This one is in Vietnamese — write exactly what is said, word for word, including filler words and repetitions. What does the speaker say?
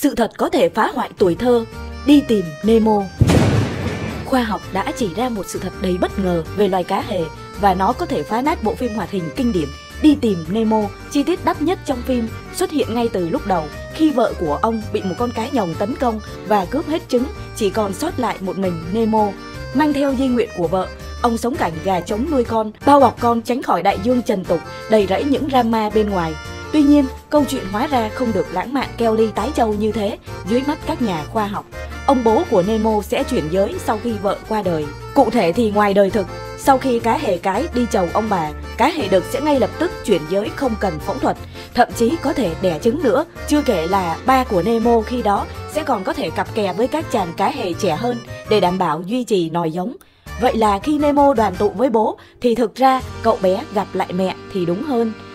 Sự thật có thể phá hoại tuổi thơ. Đi tìm Nemo. Khoa học đã chỉ ra một sự thật đầy bất ngờ về loài cá hề và nó có thể phá nát bộ phim hoạt hình kinh điển Đi tìm Nemo. Chi tiết đắt nhất trong phim xuất hiện ngay từ lúc đầu khi vợ của ông bị một con cá nhồng tấn công và cướp hết trứng, chỉ còn sót lại một mình Nemo. Mang theo di nguyện của vợ, ông sống cảnh gà trống nuôi con, bao bọc con tránh khỏi đại dương trần tục đầy rẫy những drama bên ngoài. Tuy nhiên, câu chuyện hóa ra không được lãng mạn keo ly tái châu như thế dưới mắt các nhà khoa học. Ông bố của Nemo sẽ chuyển giới sau khi vợ qua đời. Cụ thể thì ngoài đời thực, sau khi cá hề cái đi chầu ông bà, cá hề đực sẽ ngay lập tức chuyển giới không cần phẫu thuật, thậm chí có thể đẻ trứng nữa. Chưa kể là ba của Nemo khi đó sẽ còn có thể cặp kè với các chàng cá hề trẻ hơn để đảm bảo duy trì nòi giống. Vậy là khi Nemo đoàn tụ với bố thì thực ra cậu bé gặp lại mẹ thì đúng hơn.